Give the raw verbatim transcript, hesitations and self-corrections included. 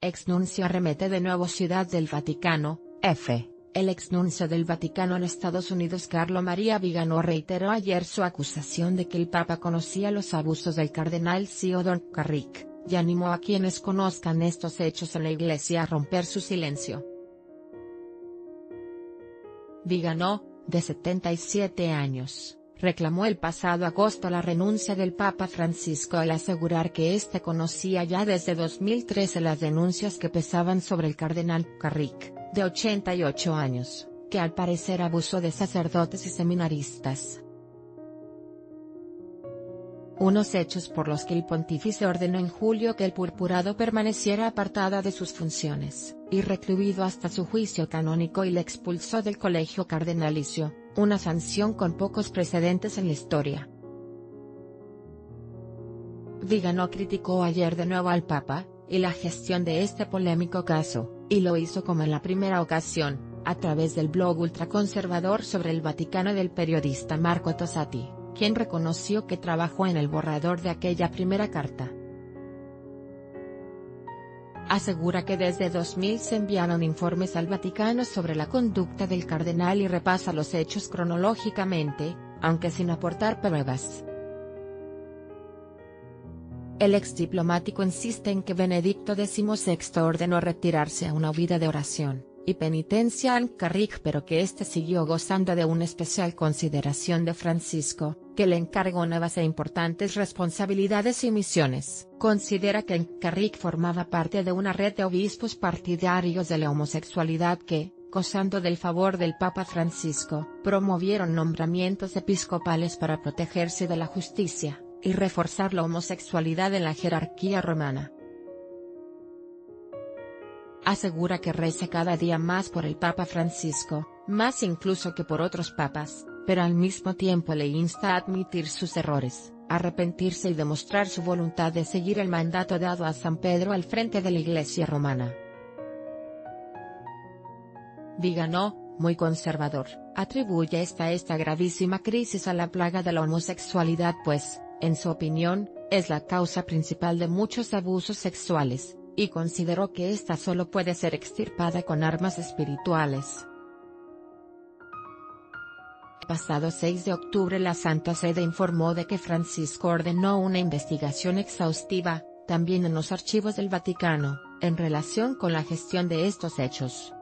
Exnuncio arremete de nuevo Ciudad del Vaticano, F. El exnuncio del Vaticano en Estados Unidos Carlo María Vigano reiteró ayer su acusación de que el Papa conocía los abusos del cardenal Theodore Carrick, y animó a quienes conozcan estos hechos en la Iglesia a romper su silencio. Vigano, de setenta y siete años, reclamó el pasado agosto la renuncia del Papa Francisco al asegurar que éste conocía ya desde dos mil trece las denuncias que pesaban sobre el cardenal Carrick, de ochenta y ocho años, que al parecer abusó de sacerdotes y seminaristas. Unos hechos por los que el pontífice ordenó en julio que el purpurado permaneciera apartada de sus funciones, y recluido hasta su juicio canónico, y le expulsó del colegio cardenalicio, una sanción con pocos precedentes en la historia. Vigano criticó ayer de nuevo al Papa, y la gestión de este polémico caso, y lo hizo como en la primera ocasión, a través del blog ultraconservador sobre el Vaticano del periodista Marco Tosatti, quien reconoció que trabajó en el borrador de aquella primera carta. Asegura que desde dos mil se enviaron informes al Vaticano sobre la conducta del cardenal y repasa los hechos cronológicamente, aunque sin aportar pruebas. El exdiplomático insiste en que Benedicto dieciséis ordenó retirarse a una vida de oración y penitencia a Carrick, pero que éste siguió gozando de una especial consideración de Francisco, que le encargó nuevas e importantes responsabilidades y misiones. Considera que Carrick formaba parte de una red de obispos partidarios de la homosexualidad que, gozando del favor del Papa Francisco, promovieron nombramientos episcopales para protegerse de la justicia y reforzar la homosexualidad en la jerarquía romana. Asegura que reza cada día más por el Papa Francisco, más incluso que por otros papas, pero al mismo tiempo le insta a admitir sus errores, arrepentirse y demostrar su voluntad de seguir el mandato dado a San Pedro al frente de la Iglesia romana. Vigano, muy conservador, atribuye esta esta gravísima crisis a la plaga de la homosexualidad, pues, en su opinión, es la causa principal de muchos abusos sexuales, y consideró que esta solo puede ser extirpada con armas espirituales. El pasado seis de octubre la Santa Sede informó de que Francisco ordenó una investigación exhaustiva, también en los archivos del Vaticano, en relación con la gestión de estos hechos.